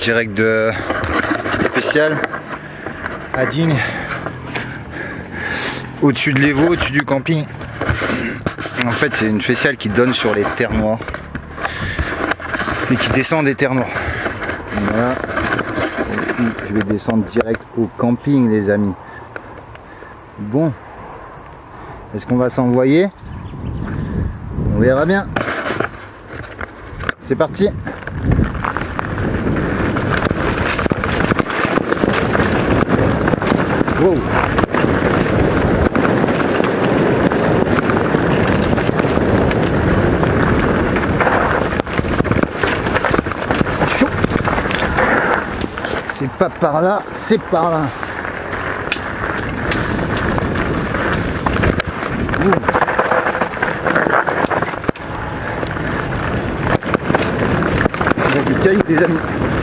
direct de petite spéciale à Digne, au-dessus de l'Evo, au-dessus du camping. En fait, c'est une spéciale qui donne sur les terres noires et qui descend des terres noires. Voilà. Et puis, je vais descendre direct au camping, les amis. Bon, est-ce qu'on va s'envoyer? On verra bien. C'est parti. Wow. Chaud. C'est pas par là, c'est par là. Ouh. Il y a du caillou, les amis.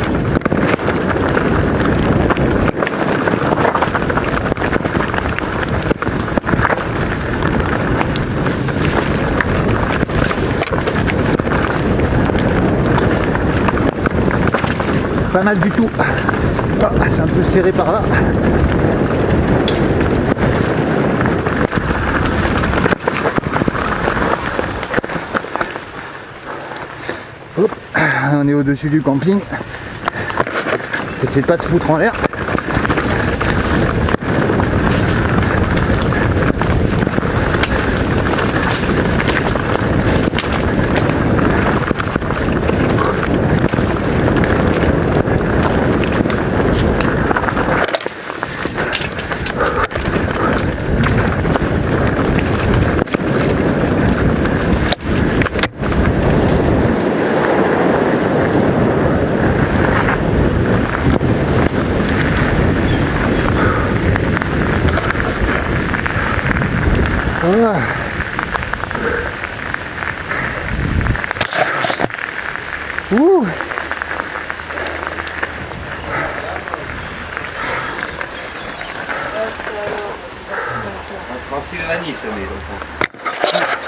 Pas mal du tout. Ah, c'est un peu serré par là. Hop, on est au-dessus du camping. Essayez pas de se foutre en l'air. Voilà. Ouh. En Transylvanie, ça met longtemps.